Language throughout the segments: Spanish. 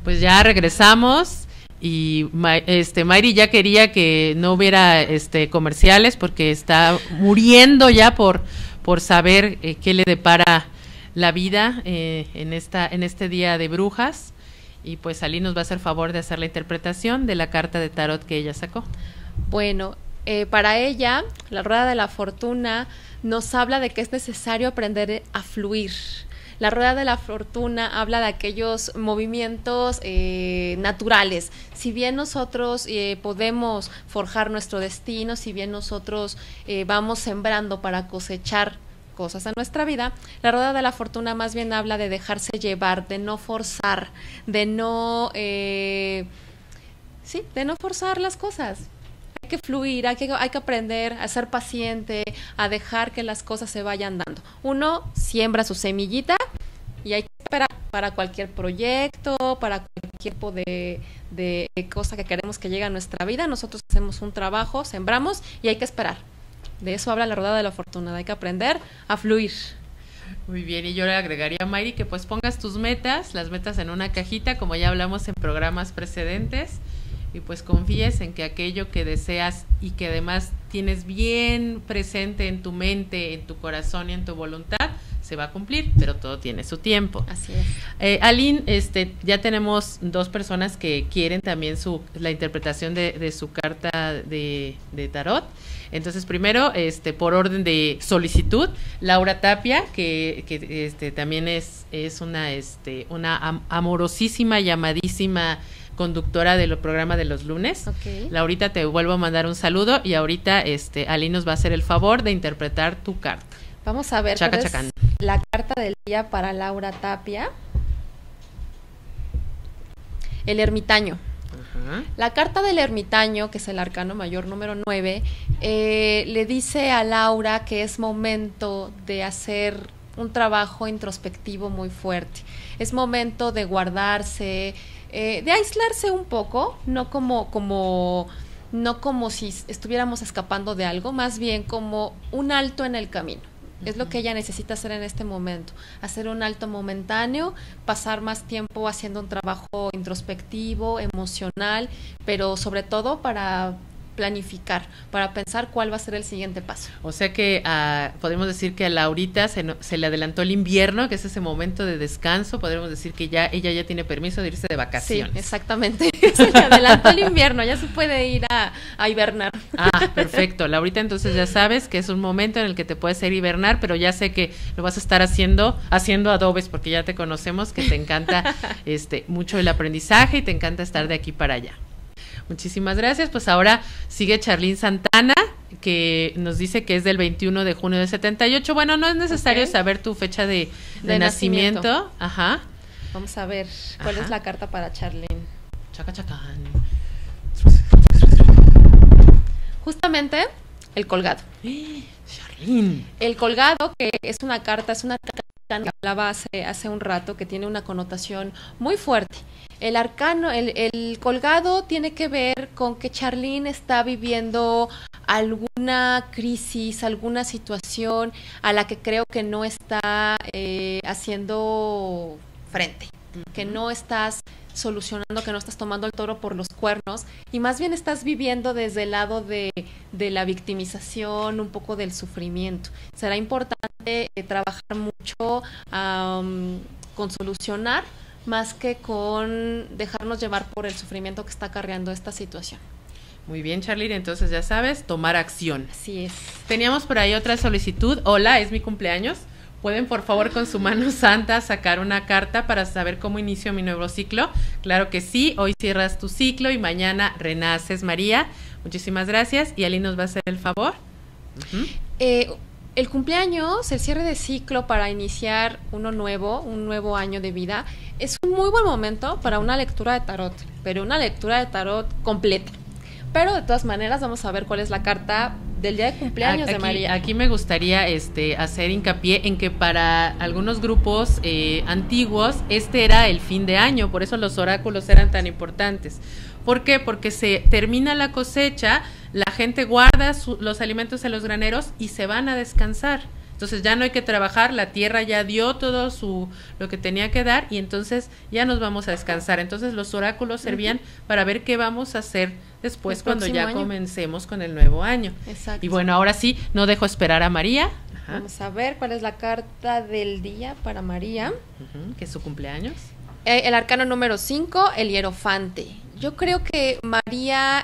Pues ya regresamos y Mayri ya quería que no hubiera comerciales porque está muriendo ya por saber qué le depara la vida en este día de brujas. Y pues Ali nos va a hacer favor de hacer la interpretación de la carta de tarot que ella sacó. Bueno, para ella, la rueda de la fortuna nos habla de que es necesario aprender a fluir. La rueda de la fortuna habla de aquellos movimientos naturales. Si bien nosotros podemos forjar nuestro destino, si bien nosotros vamos sembrando para cosechar cosas en nuestra vida, la rueda de la fortuna más bien habla de dejarse llevar, de no forzar, de no forzar las cosas. Hay que fluir, hay que aprender a ser paciente, a dejar que las cosas se vayan dando. Uno siembra su semillita y hay que esperar para cualquier proyecto, para cualquier tipo de cosa que queremos que llegue a nuestra vida. Nosotros hacemos un trabajo, sembramos y hay que esperar. De eso habla la rueda de la fortuna, hay que aprender a fluir. Muy bien, y yo le agregaría a Mayri que pues pongas tus metas, las metas en una cajita, como ya hablamos en programas precedentes, y pues confíes en que aquello que deseas y que además tienes bien presente en tu mente, en tu corazón y en tu voluntad, se va a cumplir, pero todo tiene su tiempo. Así es. Aline, ya tenemos dos personas que quieren también la interpretación de su carta de tarot. Entonces, primero, por orden de solicitud, Laura Tapia, que también es una amorosísima y amadísima conductora del programa de los lunes. Okay. Laurita, te vuelvo a mandar un saludo y ahorita Ali nos va a hacer el favor de interpretar tu carta. Vamos a ver Chaca, cuál es la carta del día para Laura Tapia. El ermitaño. Uh-huh. La carta del ermitaño, que es el arcano mayor número 9, le dice a Laura que es momento de hacer un trabajo introspectivo muy fuerte. Es momento de guardarse, de aislarse un poco, no como si estuviéramos escapando de algo, más bien como un alto en el camino. Es lo que ella necesita hacer en este momento, hacer un alto momentáneo, pasar más tiempo haciendo un trabajo introspectivo, emocional, pero sobre todo para planificar, para pensar cuál va a ser el siguiente paso. O sea que podemos decir que a Laurita se le adelantó el invierno, que es ese momento de descanso, podemos decir que ella ya tiene permiso de irse de vacaciones. Sí, exactamente, se le adelantó el invierno, ya se puede ir a hibernar. Ah, perfecto, Laurita, entonces ya sabes que es un momento en el que te puedes ir a hibernar, pero ya sé que lo vas a estar haciendo adobes, porque ya te conocemos, que te encanta mucho el aprendizaje y te encanta estar de aquí para allá. Muchísimas gracias. Pues ahora sigue Charlene Santana, que nos dice que es del 21 de junio del 78. Bueno, no es necesario saber tu fecha de nacimiento. Ajá. Vamos a ver cuál es la carta para Charlene. Chaca, chacán. Justamente el colgado. Charlene. El colgado, que es una carta que hablaba hace un rato, que tiene una connotación muy fuerte. El arcano, el colgado tiene que ver con que Charlene está viviendo alguna crisis, alguna situación a la que creo que no está haciendo frente, que no estás solucionando, que no estás tomando el toro por los cuernos y más bien estás viviendo desde el lado de la victimización, un poco del sufrimiento. Será importante trabajar mucho con solucionar más que con dejarnos llevar por el sufrimiento que está acarreando esta situación. Muy bien, Charlene, entonces ya sabes, tomar acción. Así es. Teníamos por ahí otra solicitud. Hola, es mi cumpleaños. ¿Pueden, por favor, con su mano santa sacar una carta para saber cómo inicio mi nuevo ciclo? Claro que sí, hoy cierras tu ciclo y mañana renaces, María. Muchísimas gracias. ¿Y Ali nos va a hacer el favor? Uh-huh. El cumpleaños, el cierre de ciclo para iniciar un nuevo año de vida, es un muy buen momento para una lectura de tarot, pero una lectura de tarot completa. Pero de todas maneras vamos a ver cuál es la carta del día de cumpleaños de María. Aquí me gustaría hacer hincapié en que para algunos grupos antiguos era el fin de año, por eso los oráculos eran tan importantes. ¿Por qué? Porque se termina la cosecha, la gente guarda los alimentos en los graneros y se van a descansar. Entonces ya no hay que trabajar, la tierra ya dio todo lo que tenía que dar y entonces ya nos vamos a descansar. Entonces los oráculos servían para ver qué vamos a hacer después cuando ya comencemos con el nuevo año. Exacto. Y bueno, ahora sí, no dejo esperar a María. Ajá. Vamos a ver cuál es la carta del día para María. Que es su cumpleaños. El arcano número 5, el hierofante. Yo creo que María,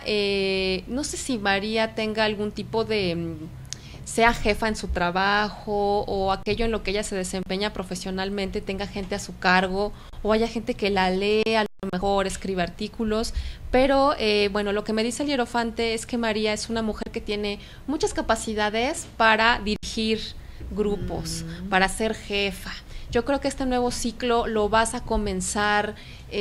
no sé si María tenga algún tipo de, sea jefa en su trabajo o aquello en lo que ella se desempeña profesionalmente, tenga gente a su cargo o haya gente que la lea, a lo mejor escribe artículos, pero bueno, lo que me dice el hierofante es que María es una mujer que tiene muchas capacidades para dirigir grupos, para ser jefa. Yo creo que este nuevo ciclo lo vas a comenzar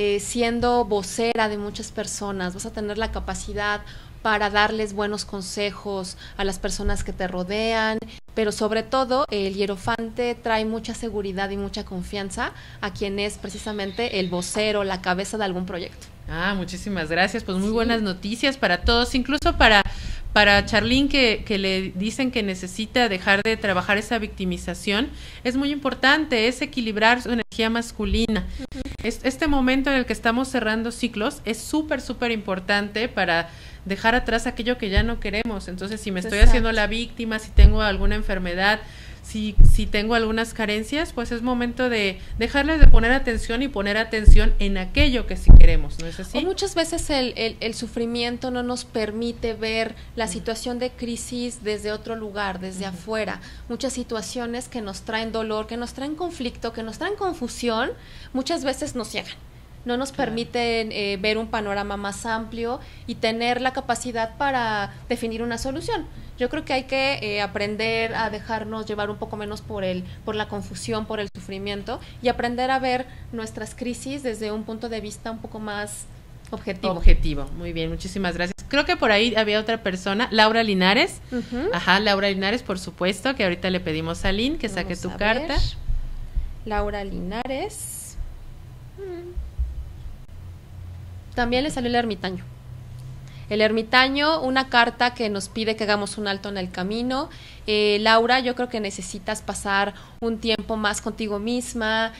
siendo vocera de muchas personas, vas a tener la capacidad para darles buenos consejos a las personas que te rodean, pero sobre todo el hierofante trae mucha seguridad y mucha confianza a quien es precisamente el vocero, la cabeza de algún proyecto. Muchísimas gracias, pues muy buenas noticias para todos, incluso para Charlene que le dicen que necesita dejar de trabajar esa victimización. Es muy importante, es equilibrar su energía masculina. Este momento en el que estamos cerrando ciclos es súper importante para dejar atrás aquello que ya no queremos. Entonces, si me estoy haciendo la víctima, si tengo alguna enfermedad, si tengo algunas carencias, pues es momento de dejarles de poner atención y poner atención en aquello que sí queremos, ¿no es así? O muchas veces el sufrimiento no nos permite ver la situación de crisis desde otro lugar, desde afuera. Muchas situaciones que nos traen dolor, que nos traen conflicto, que nos traen confusión, muchas veces nos ciegan. No nos permiten ver un panorama más amplio y tener la capacidad para definir una solución. Yo creo que hay que aprender a dejarnos llevar un poco menos por la confusión, por el sufrimiento y aprender a ver nuestras crisis desde un punto de vista un poco más objetivo. Muy bien, muchísimas gracias. Creo que por ahí había otra persona, Laura Linares. Laura Linares, por supuesto, que ahorita le pedimos a Lynn que saque tu carta. Laura Linares. También le salió el ermitaño. El ermitaño, una carta que nos pide que hagamos un alto en el camino. Laura, yo creo que necesitas pasar un tiempo más contigo misma,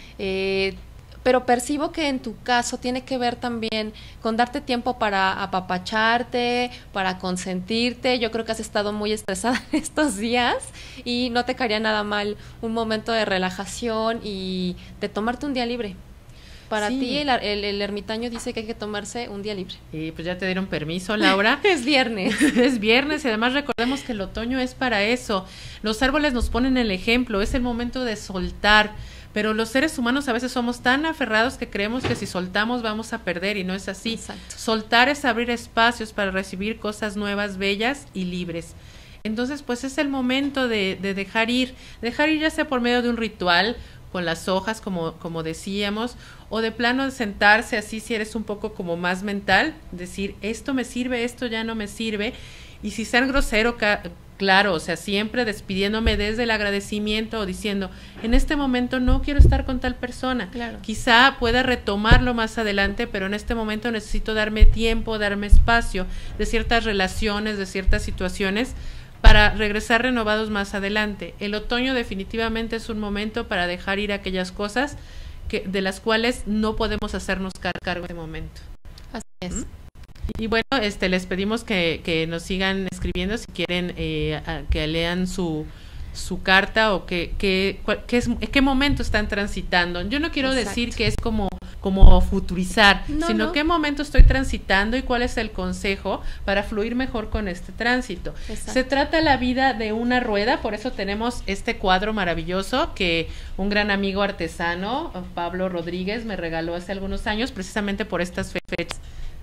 pero percibo que en tu caso tiene que ver también con darte tiempo para apapacharte, para consentirte. Yo creo que has estado muy estresada estos días y no te caería nada mal un momento de relajación y de tomarte un día libre. Para ti el ermitaño dice que hay que tomarse un día libre. Y pues ya te dieron permiso, Laura. Es viernes. Es viernes y además recordemos que el otoño es para eso. Los árboles nos ponen el ejemplo, es el momento de soltar. Pero los seres humanos a veces somos tan aferrados que creemos que si soltamos vamos a perder y no es así. Exacto. Soltar es abrir espacios para recibir cosas nuevas, bellas y libres. Entonces pues es el momento de dejar ir ya sea por medio de un ritual, con las hojas, como decíamos, o de plano de sentarse así, si eres un poco como más mental, decir, esto me sirve, esto ya no me sirve, y si ser grosero, claro, o sea, siempre despidiéndome desde el agradecimiento o diciendo, en este momento no quiero estar con tal persona, claro. Quizá pueda retomarlo más adelante, pero en este momento necesito darme tiempo, darme espacio de ciertas relaciones, de ciertas situaciones, para regresar renovados más adelante. El otoño definitivamente es un momento para dejar ir aquellas cosas de las cuales no podemos hacernos cargo en este momento. Así es. Y bueno, les pedimos que nos sigan escribiendo si quieren que lean su carta o qué momento están transitando. Yo no quiero decir que es como futurizar, sino qué momento estoy transitando y cuál es el consejo para fluir mejor con este tránsito. Exacto. Se trata la vida de una rueda, por eso tenemos este cuadro maravilloso que un gran amigo artesano, Pablo Rodríguez, me regaló hace algunos años, precisamente por estas fechas.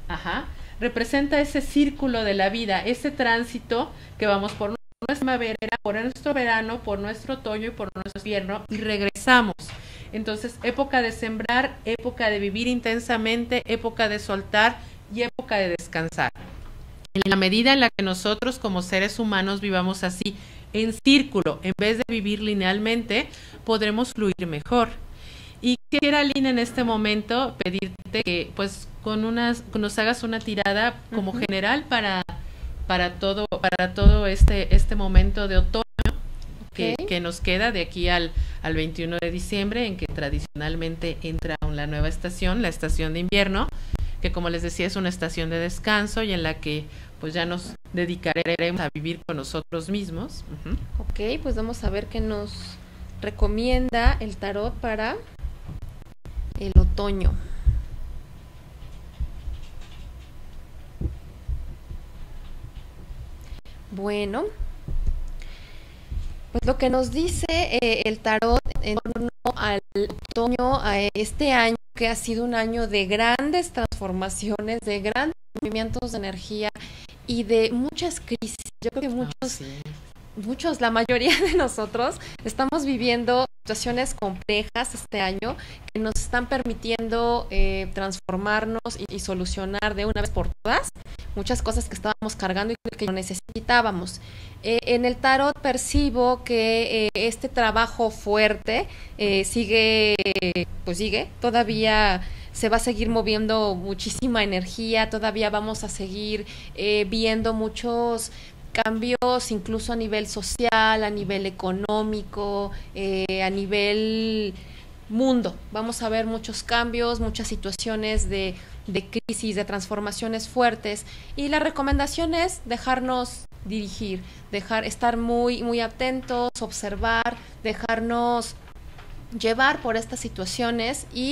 Representa ese círculo de la vida, ese tránsito que vamos por nuestra primavera, por nuestro verano, por nuestro otoño y por nuestro invierno y regresamos. Entonces, época de sembrar, época de vivir intensamente, época de soltar y época de descansar. En la medida en la que nosotros como seres humanos vivamos así, en círculo, en vez de vivir linealmente, podremos fluir mejor. Y quisiera, Lina, en este momento pedirte que pues nos hagas una tirada como general para todo este momento de otoño que que nos queda de aquí al 21 de diciembre, en que tradicionalmente entra la nueva estación, la estación de invierno, que como les decía es una estación de descanso y en la que pues ya nos dedicaremos a vivir con nosotros mismos. Ok, pues vamos a ver qué nos recomienda el tarot para el otoño. Bueno, pues lo que nos dice el tarot en torno al otoño, a este año que ha sido un año de grandes transformaciones, de grandes movimientos de energía y de muchas crisis. Yo creo que muchos, la mayoría de nosotros estamos viviendo situaciones complejas este año que nos están permitiendo transformarnos y solucionar de una vez por todas muchas cosas que estábamos cargando y que necesitábamos. En el tarot percibo que este trabajo fuerte sigue, todavía se va a seguir moviendo muchísima energía, todavía vamos a seguir viendo muchos cambios incluso a nivel social, a nivel económico, a nivel mundo. Vamos a ver muchos cambios, muchas situaciones de crisis, de transformaciones fuertes, y la recomendación es dejarnos dirigir, estar muy, muy atentos, observar, dejarnos llevar por estas situaciones y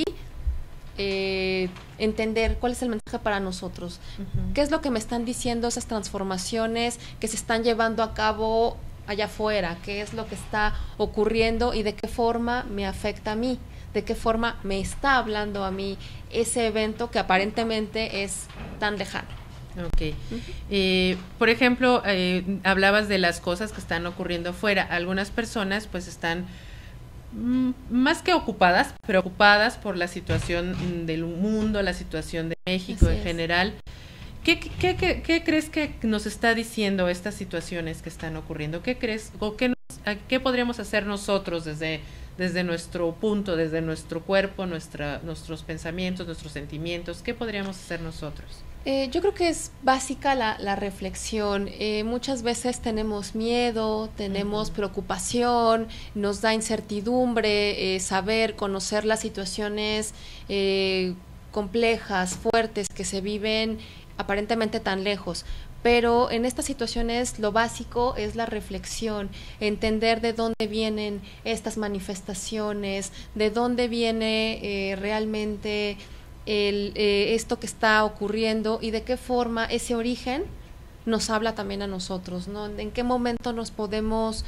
entender cuál es el mensaje para nosotros. ¿Qué es lo que me están diciendo esas transformaciones que se están llevando a cabo allá afuera? ¿Qué es lo que está ocurriendo y de qué forma me afecta a mí? ¿De qué forma me está hablando a mí ese evento que aparentemente es tan lejano? Ok. Por ejemplo, hablabas de las cosas que están ocurriendo afuera. Algunas personas pues están más que ocupadas, preocupadas por la situación del mundo, la situación de México en general. ¿Qué crees que nos está diciendo estas situaciones que están ocurriendo? ¿Qué crees o qué podríamos hacer nosotros desde nuestro punto, desde nuestro cuerpo, nuestros pensamientos, nuestros sentimientos? ¿Qué podríamos hacer nosotros? Yo creo que es básica la reflexión. Muchas veces tenemos miedo, tenemos preocupación, nos da incertidumbre saber, conocer las situaciones complejas, fuertes, que se viven aparentemente tan lejos. Pero en estas situaciones lo básico es la reflexión, entender de dónde vienen estas manifestaciones, de dónde viene realmente esto que está ocurriendo y de qué forma ese origen nos habla también a nosotros, ¿no? En qué momento nos podemos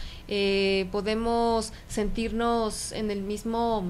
sentirnos en el mismo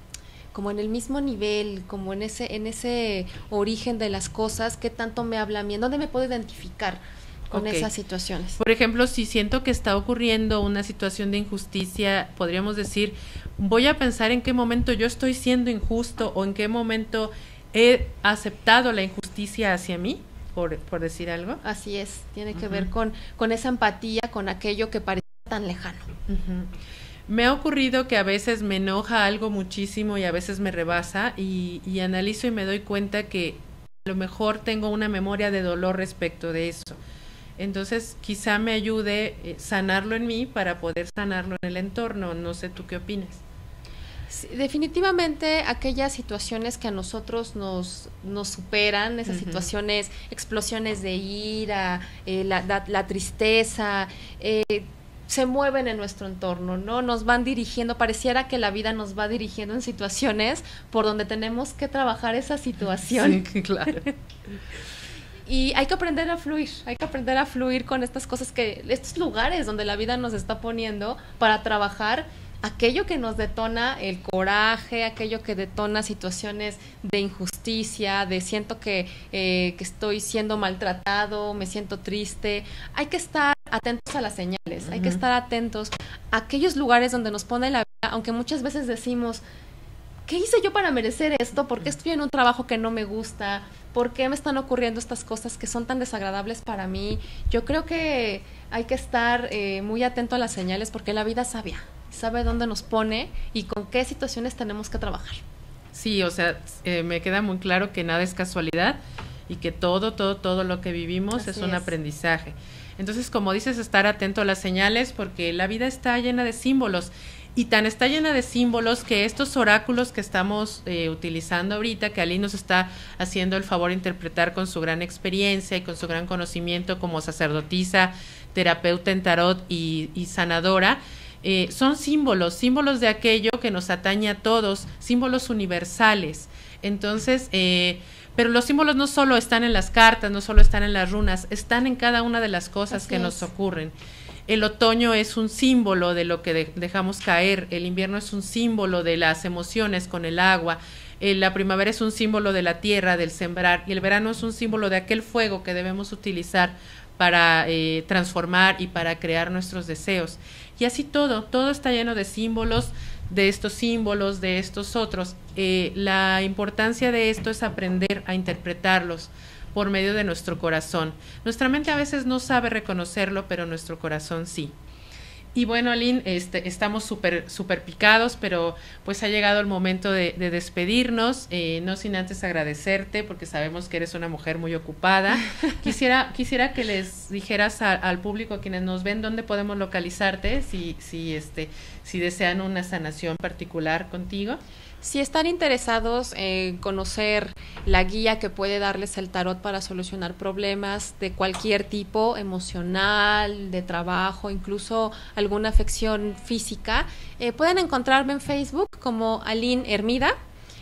nivel, como en ese origen de las cosas, qué tanto me habla a mí, en dónde me puedo identificar con esas situaciones. Por ejemplo, si siento que está ocurriendo una situación de injusticia, podríamos decir, voy a pensar en qué momento yo estoy siendo injusto o en qué momento he aceptado la injusticia hacia mí, por decir algo. Así es, tiene que ver con esa empatía, con aquello que parece tan lejano. Me ha ocurrido que a veces me enoja algo muchísimo y a veces me rebasa y analizo y me doy cuenta que a lo mejor tengo una memoria de dolor respecto de eso. Entonces quizá me ayude sanarlo en mí para poder sanarlo en el entorno. No sé, ¿tú qué opinas? Sí, definitivamente aquellas situaciones que a nosotros nos superan, esas situaciones, explosiones de ira, la tristeza, se mueven en nuestro entorno, ¿no? Nos van dirigiendo, pareciera que la vida nos va dirigiendo en situaciones por donde tenemos que trabajar esa situación. Sí, claro. Y hay que aprender a fluir con estas cosas, estos lugares donde la vida nos está poniendo para trabajar aquello que nos detona el coraje, aquello que detona situaciones de injusticia, de siento que estoy siendo maltratado, me siento triste. Hay que estar atentos a las señales, hay que estar atentos a aquellos lugares donde nos pone la vida, aunque muchas veces decimos, ¿qué hice yo para merecer esto? ¿Por qué estoy en un trabajo que no me gusta? ¿Por qué me están ocurriendo estas cosas que son tan desagradables para mí? Yo creo que hay que estar muy atento a las señales porque la vida es sabia, sabe dónde nos pone y con qué situaciones tenemos que trabajar. Sí, o sea, me queda muy claro que nada es casualidad y que todo lo que vivimos es un aprendizaje. Entonces, como dices, estar atento a las señales, porque la vida está llena de símbolos, y tan está llena de símbolos que estos oráculos que estamos utilizando ahorita, que Aline nos está haciendo el favor de interpretar con su gran experiencia y con su gran conocimiento como sacerdotisa, terapeuta en tarot y sanadora, son símbolos de aquello que nos atañe a todos, símbolos universales. Entonces, pero los símbolos no solo están en las cartas, no solo están en las runas, están en cada una de las cosas que nos ocurren. El otoño es un símbolo de lo que dejamos caer, el invierno es un símbolo de las emociones con el agua, la primavera es un símbolo de la tierra, del sembrar, y el verano es un símbolo de aquel fuego que debemos utilizar para transformar y para crear nuestros deseos. Y así todo está lleno de símbolos, de estos otros. La importancia de esto es aprender a interpretarlos por medio de nuestro corazón. Nuestra mente a veces no sabe reconocerlo, pero nuestro corazón sí. Y bueno, Aline, estamos súper picados, pero pues ha llegado el momento de despedirnos, no sin antes agradecerte, porque sabemos que eres una mujer muy ocupada. Quisiera que les dijeras al público, a quienes nos ven, dónde podemos localizarte, si desean una sanación particular contigo. Si están interesados en conocer la guía que puede darles el tarot para solucionar problemas de cualquier tipo, emocional, de trabajo, incluso alguna afección física, pueden encontrarme en Facebook como Aline Hermida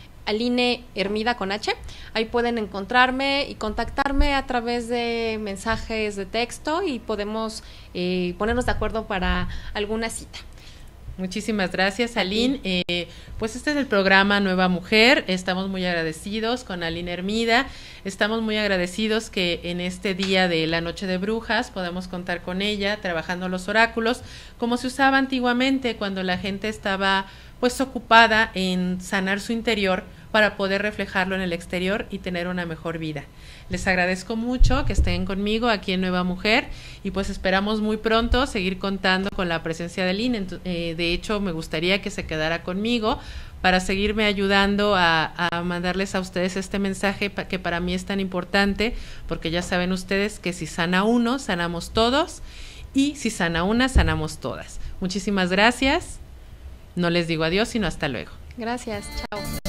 con H. Ahí pueden encontrarme y contactarme a través de mensajes de texto y podemos ponernos de acuerdo para alguna cita. Muchísimas gracias, Aline. Pues este es el programa Nueva Mujer. Estamos muy agradecidos con Aline Hermida. Estamos muy agradecidos que en este día de la Noche de Brujas podamos contar con ella, trabajando los oráculos, como se usaba antiguamente, cuando la gente estaba pues ocupada en sanar su interior para poder reflejarlo en el exterior y tener una mejor vida. Les agradezco mucho que estén conmigo aquí en Nueva Mujer y pues esperamos muy pronto seguir contando con la presencia de Aline. De hecho, me gustaría que se quedara conmigo para seguirme ayudando a mandarles a ustedes este mensaje que para mí es tan importante, porque ya saben ustedes que si sana uno, sanamos todos, y si sana una, sanamos todas. Muchísimas gracias. No les digo adiós, sino hasta luego. Gracias, chao.